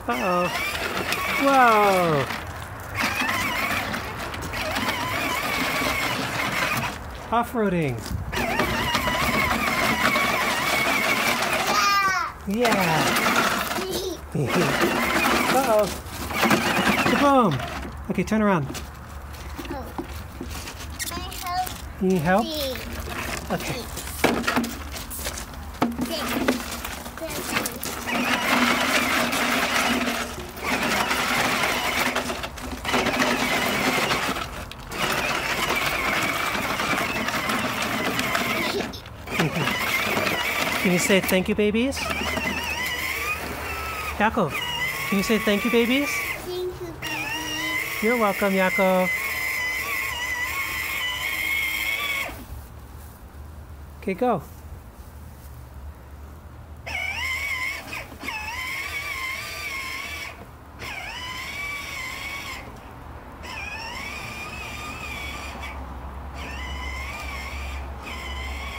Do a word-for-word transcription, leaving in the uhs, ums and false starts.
Uh-oh. Whoa! Off-roading. Yeah. Uh-oh. Kaboom! Okay, turn around. You need help? Okay. Can you say thank you, babies? Yakov, can you say thank you, babies? Thank you, baby. You're welcome, Yakov. Okay, go.